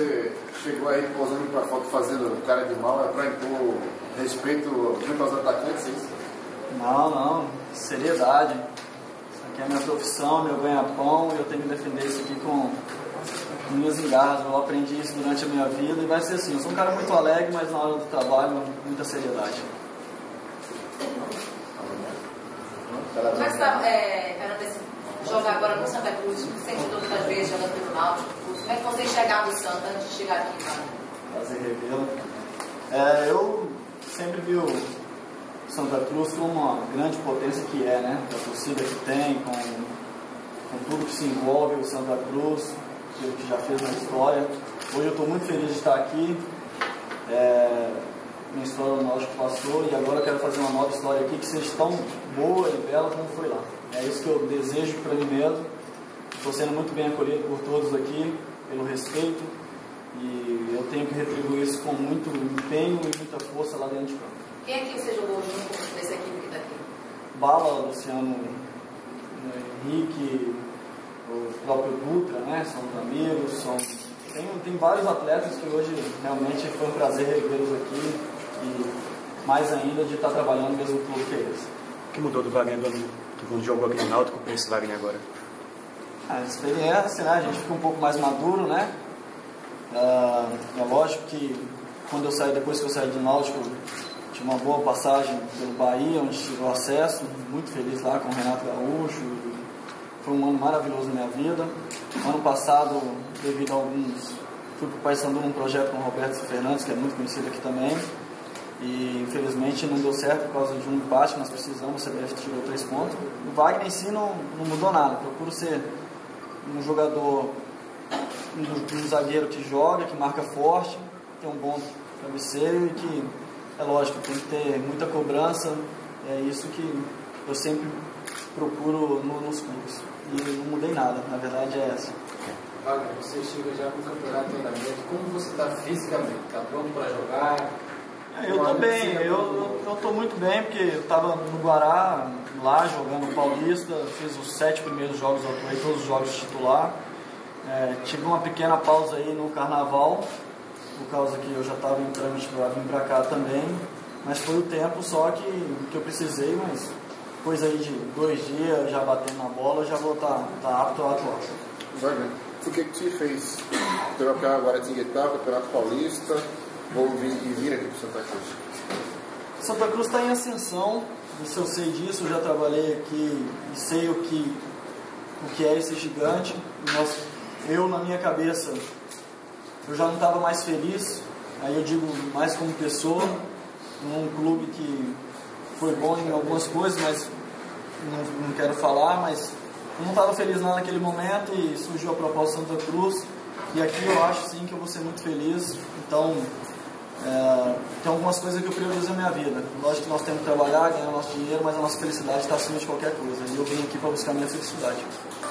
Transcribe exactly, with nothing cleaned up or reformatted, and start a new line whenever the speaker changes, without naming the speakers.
você chegou aí posando pra foto fazendo cara de mal, é pra impor respeito junto aos atacantes, é isso?
Não, não, seriedade. Isso aqui é minha profissão, meu ganha-pão, e eu tenho que defender isso aqui com, com minhas engarras. Eu aprendi isso durante a minha vida e vai ser assim. Eu sou um cara muito alegre, mas na hora do trabalho, muita seriedade.
Mas tá, é, jogar agora com Santa Cruz, sente todas as vezes jogando pelo Náutico, como é que você enxergava o Santa antes de chegar aqui, cara?
Prazer revê-lo. É, eu sempre vi o Santa Cruz como uma grande potência que é, né? A torcida que tem, com, com tudo que se envolve o Santa Cruz, que, que já fez na história. Hoje eu estou muito feliz de estar aqui. É, minha história no Náutico passou e agora eu quero fazer uma nova história aqui que seja tão boa e bela como foi lá. É isso que eu desejo para mim mesmo. Estou sendo muito bem acolhido por todos aqui, pelo respeito, e eu tenho que retribuir isso com muito empenho e muita força lá dentro de campo.
Quem é que você jogou junto nessa equipe que está aqui?
Bala, Luciano, Henrique, o próprio Dutra, né? São os amigos, são... Tem, tem vários atletas que hoje realmente foi um prazer revê-los aqui e mais ainda de estar trabalhando no mesmo clube que eles.
O que mudou do Wagner quando jogou aqui no Náutico para esse Wagner agora?
A experiência, né? A gente fica um pouco mais maduro, né? Ah, é lógico que quando eu saí, depois que eu saí do Náutico, tive uma boa passagem pelo Bahia, onde tive o acesso, muito feliz lá com o Renato Gaúcho. Foi um ano maravilhoso na minha vida. Ano passado, devido a alguns... Fui para o Paysandu num projeto com o Roberto Fernandes, que é muito conhecido aqui também. E infelizmente não deu certo por causa de um empate, nós precisamos, o C B F tirou três pontos. O Wagner em si não, não mudou nada. Procuro ser um jogador, um, um zagueiro que joga, que marca forte, tem um bom travesseiro e que, é lógico, tem que ter muita cobrança. É isso que eu sempre procuro no, nos clubes. E não mudei nada, na verdade é essa.
Wagner, você chega já no campeonato de treinamento, como você está fisicamente? Está pronto para jogar?
Eu estou bem, eu estou muito bem, porque eu estava no Guará, lá jogando no Paulista, fiz os sete primeiros jogos, eu atuei todos os jogos titular. É, tive uma pequena pausa aí no Carnaval, por causa que eu já estava em trâmite para vir para cá também, mas foi o tempo só que, que eu precisei, mas coisa aí de dois dias já batendo na bola, já vou estar tá, tá apto a atuar.
Wagner, o que que te fez trocar agora de Guitar, Campeonato Paulista, ou vir, e vir aqui para Santa Cruz?
Santa Cruz está em ascensão, isso eu sei disso, eu já trabalhei aqui e sei o que, o que é esse gigante. Nós, eu, na minha cabeça, eu já não estava mais feliz, aí eu digo mais como pessoa, num clube que foi bom em algumas coisas, mas não, não quero falar, mas eu não estava feliz lá naquele momento e surgiu a proposta Santa Cruz, e aqui eu acho sim que eu vou ser muito feliz. Então, é, tem algumas coisas que eu priorizo na minha vida. Lógico que nós temos que trabalhar, ganhar nosso dinheiro, mas a nossa felicidade está acima de qualquer coisa, e eu vim aqui para buscar a minha felicidade.